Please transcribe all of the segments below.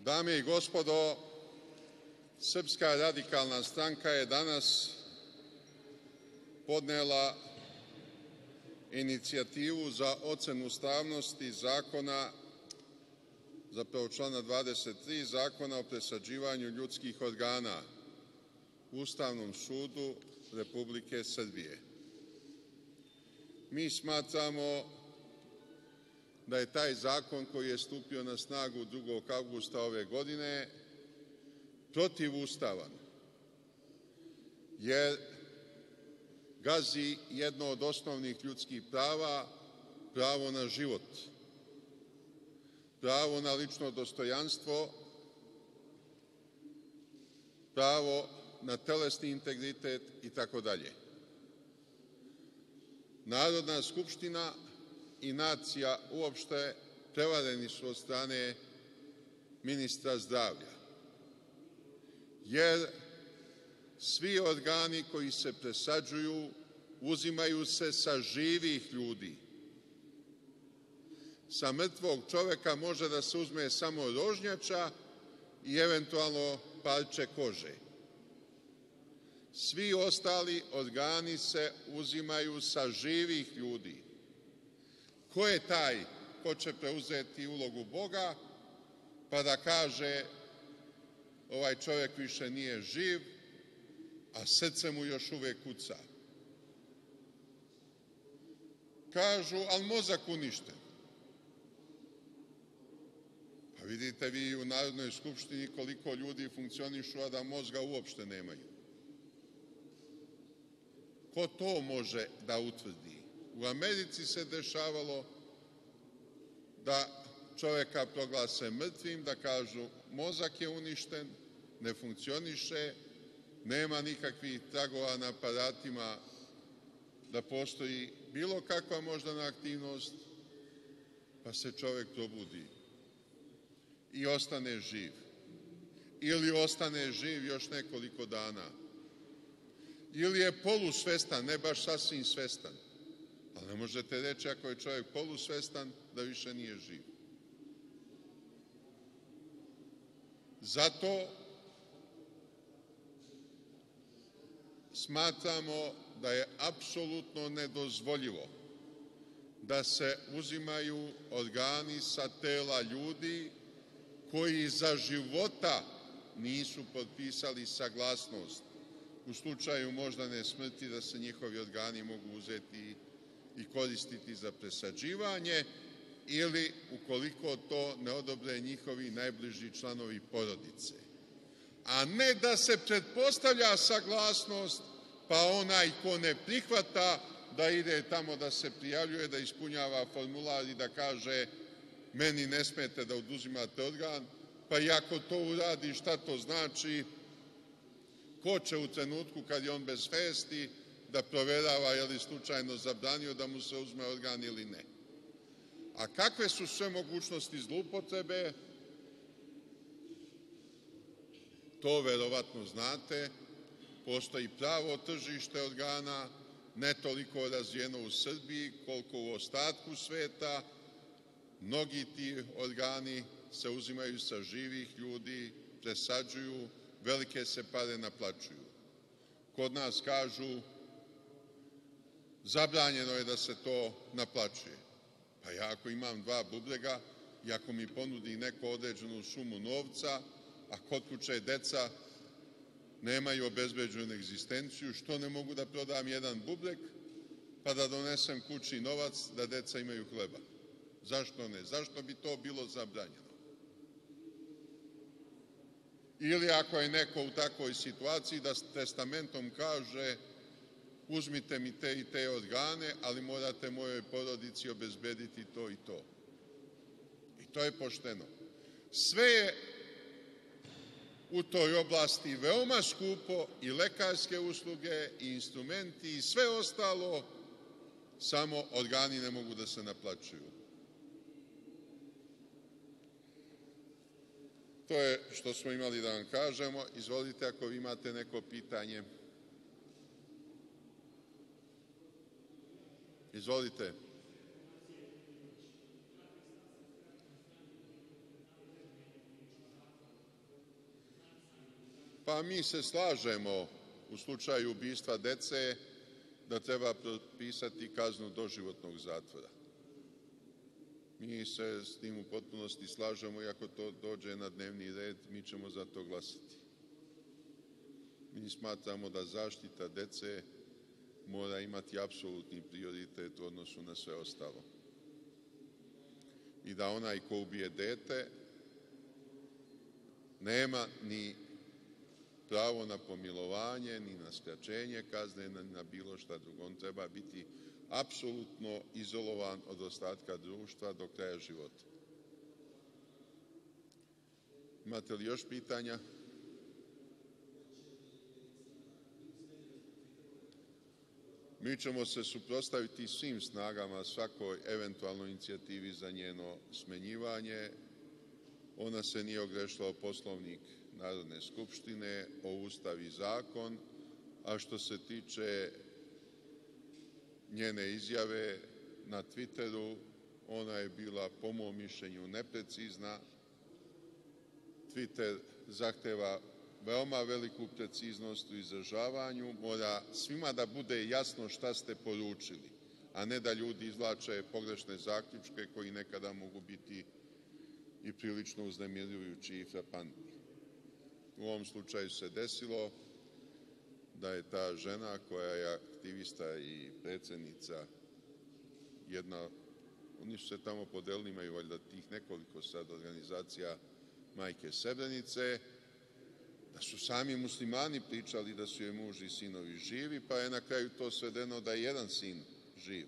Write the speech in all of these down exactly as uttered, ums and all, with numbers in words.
Dame i gospodo, Srpska radikalna stranka je danas podnela inicijativu za ocenu ustavnosti zakona, zapravo člana dvadeset tri Zakona o presađivanju ljudskih organa Ustavnom sudu Republike Srbije. Mi smatramo da je taj zakon, koji je stupio na snagu drugog avgusta ove godine, protivustavan, jer gazi jedno od osnovnih ljudskih prava, pravo na život, pravo na lično dostojanstvo, pravo na telesni integritet itd. Narodna skupština i nacija uopšte prevareni su od strane ministra zdravlja, jer svi organi koji se presađuju uzimaju se sa živih ljudi. Sa mrtvog čoveka može da se uzme samo rožnjača i eventualno parče kože. Svi ostali organi se uzimaju sa živih ljudi. Ko je taj ko će preuzeti ulogu Boga pa da kaže ovaj čovek više nije živ, a srce mu još uvek kuca? Kažu, ali mozak uništen. Pa vidite vi u Narodnoj skupštini koliko ljudi funkcionišu, a da mozga uopšte nemaju. Ko to može da utvrdi? U Americi se dešavalo da čoveka proglase mrtvim, da kažu mozak je uništen, ne funkcioniše, nema nikakvih tragova na aparatima da postoji bilo kakva moždana aktivnost, pa se čovek probudi i ostane živ. Ili ostane živ još nekoliko dana. Ili je polusvestan, ne baš sasvim svestan. Ali ne možete reći ako je čovjek polusvestan da više nije živ. Zato smatramo da je apsolutno nedozvoljivo da se uzimaju organi sa tela ljudi koji za života nisu potpisali saglasnost u slučaju moždane smrti da se njihovi organi mogu uzeti i koristiti za presađivanje, ili ukoliko to ne odobre njihovi najbliži članovi porodice. A ne da se pretpostavlja saglasnost, pa onaj ko ne prihvata da ide tamo da se prijavljuje, da ispunjava formular i da kaže meni ne smete da oduzimate organ, pa i ako to uradi, šta to znači? Ko će u trenutku kad je on bez svesti da proverava je li slučajno zabranio da mu se uzme organ ili ne? A kakve su sve mogućnosti zloupotrebe, to verovatno znate. Postoji pravo tržište organa, ne toliko razvijeno u Srbiji koliko u ostatku sveta. Mnogi ti organi se uzimaju sa živih ljudi, presađuju, velike se pare naplaćuju. Kod nas kažu zabranjeno je da se to naplaćuje. Pa ja ako imam dva bubrega i ako mi ponudi neko određenu sumu novca, a kod kuće deca nemaju obezbeđenu egzistenciju, što ne mogu da prodam jedan bubreg pa da donesem kući novac da deca imaju hleba? Zašto ne? Zašto bi to bilo zabranjeno? Ili ako je neko u takvoj situaciji da testamentom kaže uzmite mi te i te organe, ali morate mojoj porodici obezbediti to i to. I to je pošteno. Sve je u toj oblasti veoma skupo, i lekarske usluge i instrumenti i sve ostalo, samo organi ne mogu da se naplaćuju. To je što smo imali da vam kažemo. Izvolite ako vi imate neko pitanje. Izvolite. Pa mi se slažemo u slučaju ubistva dece da treba propisati kaznu doživotnog zatvora. Mi se s tim u potpunosti slažemo i ako to dođe na dnevni red, mi ćemo za to glasati. Mi smatramo da zaštita dece mora imati apsolutni prioritet u odnosu na sve ostalo. I da onaj ko ubije dete nema ni pravo na pomilovanje, ni na skraćenje kazne, ni na bilo šta drugo. On treba biti apsolutno izolovan od ostatka društva do kraja života. Imate li još pitanja? Mi ćemo se suprotstaviti svim snagama, svakoj eventualnoj inicijativi za njeno smenjivanje. Ona se nije ogrešila o Poslovnik Narodne skupštine, o Ustav i zakon, a što se tiče njene izjave na Tviteru, ona je bila, po mom mišljenju, neprecizna. Tviter zahteva veoma veliku preciznost u izražavanju. Mora svima da bude jasno šta ste poručili, a ne da ljudi izvlače pogrešne zaključke koji nekada mogu biti i prilično uznemirujući i frapantni. U ovom slučaju se desilo da je ta žena koja je aktivista i predsednica, jedna, oni su se tamo podelili, imaju valjda tih nekoliko sad organizacija Majke Srebrenice, da su sami muslimani pričali da su joj muž i sinovi živi, pa je na kraju to svedeno da je jedan sin živ.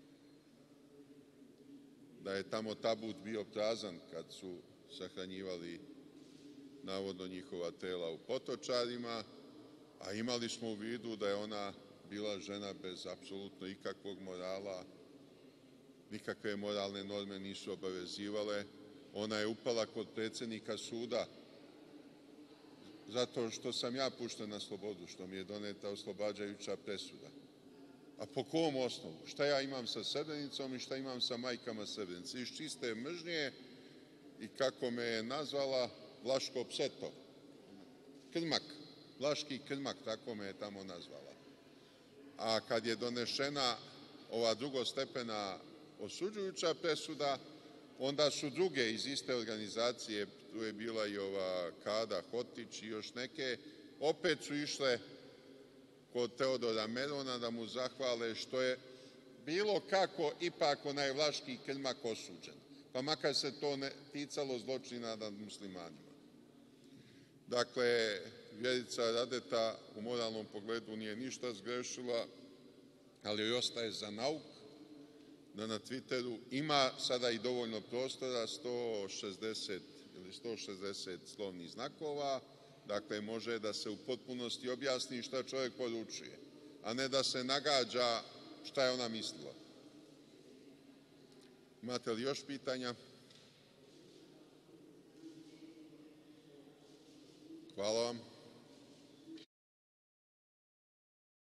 Da je tamo tabut bio prazan kad su sahranjivali navodno njihova tela u Potočarima, a imali smo u vidu da je ona bila žena bez apsolutno ikakvog morala, nikakve moralne norme nisu obavezivale. Ona je upala kod predsednika suda zato što sam ja pušten na slobodu, što mi je doneta oslobađajuća presuda. A po kom osnovu? Šta ja imam sa Srebrenicom i šta imam sa majkama Srebrenice? Iz čiste mržnje i kako me je nazvala, Vlaško pseto, krmak, vlaški krmak, tako me je tamo nazvala. A kad je donešena ova drugostepena osuđujuća presuda, onda su druge iz iste organizacije, tu je bila i ova Kada Hotić i još neke, opet su išle kod Teodora Merona da mu zahvale što je bilo kako ipak onaj vlaški krmak osuđen, pa makar se to ne ticalo zločina nad muslimanima. Dakle, Vjerica Radeta u moralnom pogledu nije ništa zgrešila, ali joj ostaje za nauk da na Twitteru ima sada i dovoljno prostora, sto šezdeset ili sto šezdeset slovnih znakova, dakle može da se u potpunosti objasni šta čovjek poručuje, a ne da se nagađa šta je ona mislila. Imate li još pitanja? Hvala vam.